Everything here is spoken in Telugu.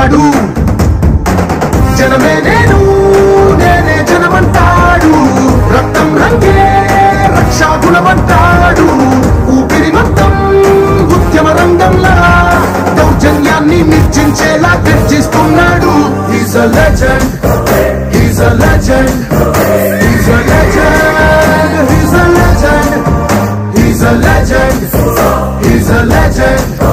అంటాడు, జనమే నేను నేనే జనమంటాడు, రక్తం రంగే రక్షాగుణమంటాడు, ఊపిరి మొత్తం ఉద్యమ రంగంలా దౌర్జన్యాన్ని నిర్జించేలా గర్జిస్తున్నాడు. He's a legend, he's a legend, he's a legend, he's a legend, he's a legend, he's a legend.